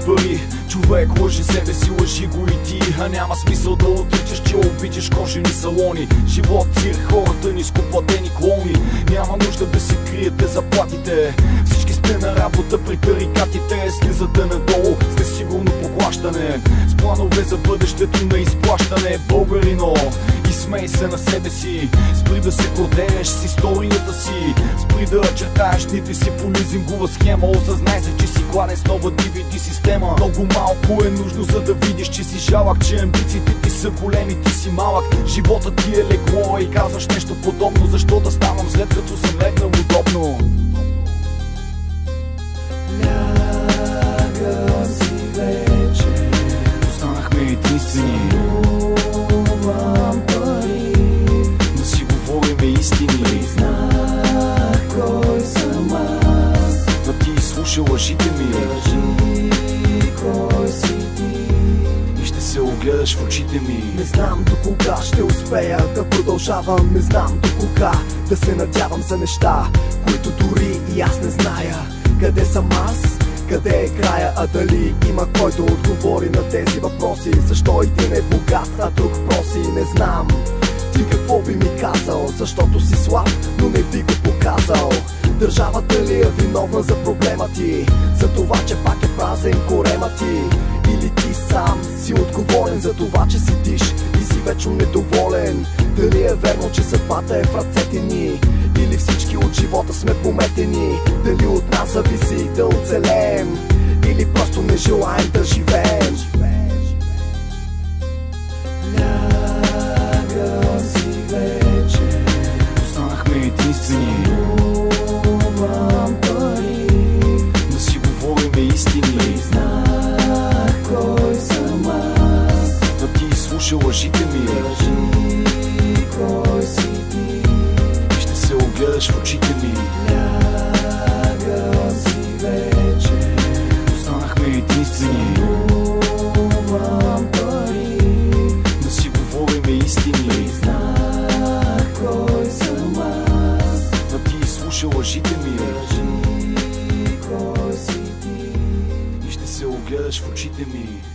пари. Човек лъжи себе си, лъжи го и ти. А няма смисъл да отричаш, че обичаш кожени салони. Живот, цирк, хората нископлатени клоуни. Няма нужда да си криете заплатите. Всички сте на работа при тарикатите. Слизате надолу с несигурно поклащане, с планове за бъдещето на изплащане. Българино, изсмей се на себе си. Спри да се гордееш с историята си. Спри да чертаеш дните си по лизингова схема. Осъзнай се, че си гладен с нова DVD система. Много малко е нужно, за да видиш, че си жалък, че амбициите ти са големи, ти си малък. Животът ти е легло и казваш нещо подобно. Защо да ставам след като съм легнал удобно? Лягам си вече, останахме единствени. Чувам пари, да си говориме истини. признах кой съм аз, но ти слушай лъжите ми. кажи кой си ти. И ще се огледаш в очите ми. Не знам до кога ще успея да продължавам. Не знам до кога да се надявам за неща, които дори и аз не зная. Къде съм аз? Къде е края? А дали има който отговори на тези въпроси? Защо един е богат, а друг проси? Не знам. Ти какво би ми казал? Защото си слаб, но не би го показал. Държавата ли е виновна за проблема ти? За това, че пак е празен корема ти? Или ти сам си отговорен за това, че седиш и си вечно недоволен? Дали е верно, че съдбата е в ръцете ни? Или всички от живота сме пометени? Дали от нас зависи да оцелеем? Или просто не желаем да живеем? Лягам си вече, останахме единствени. чувам пари, да си говориме истини. признах кой съм аз, но ти слушай лъжите ми. кажи кой си ти. И ще се огледаш в очите ми. Лягам си вече, останахме единствени. чувам пари, да си говориме истини. признах кой съм аз, но ти слушай лъжите ми. кажи кой си ти. И ще се огледаш в очите ми.